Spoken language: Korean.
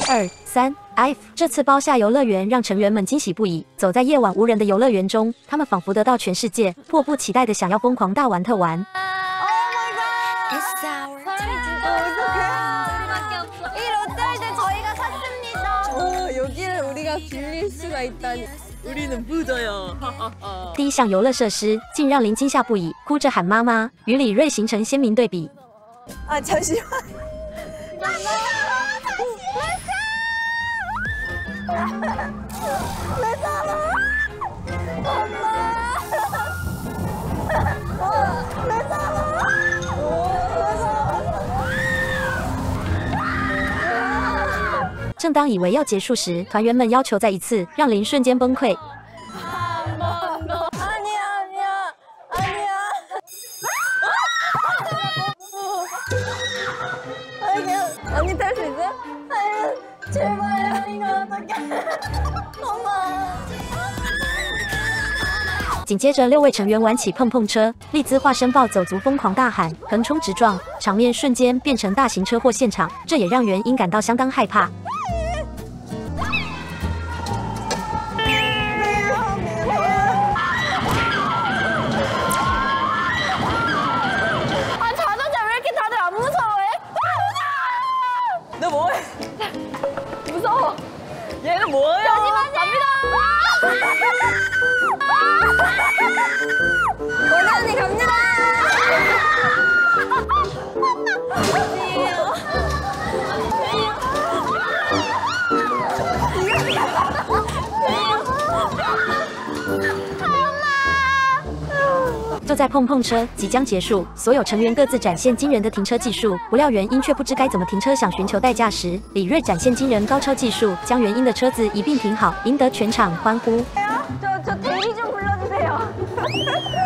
2、3 ，F。这次包下游乐园让成员们惊喜不已。走在夜晚无人的游乐园中，他们仿佛得到全世界，迫不及待的想要疯狂大玩特玩。 빌릴 수가 있다니. 우리는 부자야. 第一项游乐设施竟让林惊吓不已，哭着喊妈妈，与李锐形成鲜明对比。 아 잠시만. 내 사랑. 正当以为要结束时，团员们要求再一次，让林瞬间崩溃。 언니 탈 수 있어? 아유, 제발 이거 어떡해. 엄마. 紧接着，6位成员玩起碰碰车，丽兹化身暴走族，疯狂大喊，横冲直撞，场面瞬间变成大型车祸现场，这也让元英感到相当害怕。 너 뭐해? 무서워. 얘는 뭐야? 갑니다. 원희 언니 갑니다. 엄마. 就在碰碰车即将结束，所有成员各自展现惊人的停车技术，不料元英却不知该怎么停车，想寻求代驾时，李锐展现惊人高超技术，将元英的车子一并停好，赢得全场欢呼。저 대리 좀 불러주세요.